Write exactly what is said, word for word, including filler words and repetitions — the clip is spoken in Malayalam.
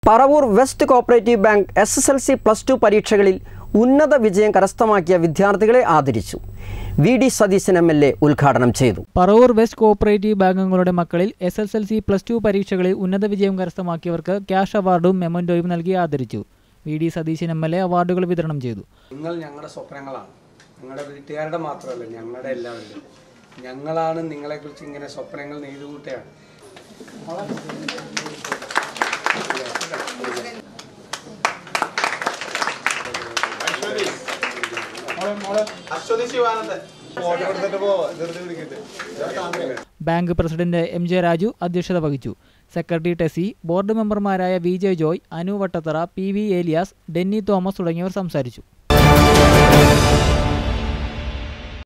Paravoor West Co-Operative Bank S S L C Plus two പരീക്ഷകളിൽ ഉന്നത വിജയം കരസ്ഥമാക്കിയ വിദ്യാർത്ഥികളെ ആദരിച്ചു. VDSATHEESAN M L A ഉദ്ഘാടനം ചെയ്തു. Paravoor West Co-Operative ബാങ്കുകളുടെ മക്കളിൽ S S L C Plus two പരീക്ഷകളിൽ ഉന്നത വിജയം കരസ്ഥമാക്കിയവർക്ക് ക്യാഷ് അവാർഡും മെമ്മന്റോയും നൽകി ആദരിച്ചു. VDSATHEESAN M L A അവാർഡുകൾ വിതരണം ചെയ്തു. നിങ്ങൾ ഞങ്ങളുടെ സ്വപ്നങ്ങളാണ്. നിങ്ങളുടെ വീട്ടുകാരുടെ മാത്രമല്ല, ഞങ്ങളുടെ എല്ലാവരും. ഞങ്ങളാണ് നിങ്ങളെക്കുറിച്ച് ഇങ്ങനെ സ്വപ്നങ്ങൾ നെയ്തുകൂട്ടുകയാണ്. Bank president M J Raju അധ്യക്ഷത വഹിച്ചു. സെക്രട്ടറി ടെസി, ബോർഡ് മെമ്പർമാരായ V J Joy, Anu Vattathara, P V Elias, Denny Thomas തുടങ്ങിയവർ സംസാരിച്ചു.